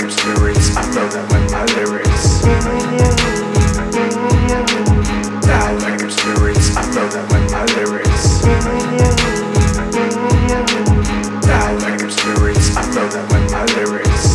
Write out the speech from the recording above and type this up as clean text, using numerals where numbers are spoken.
I'm spirits, I flow them with my lyrics. Now like I'm spirits, I flow them with my lyrics. Now like I'm spirits, I flow them with my lyrics.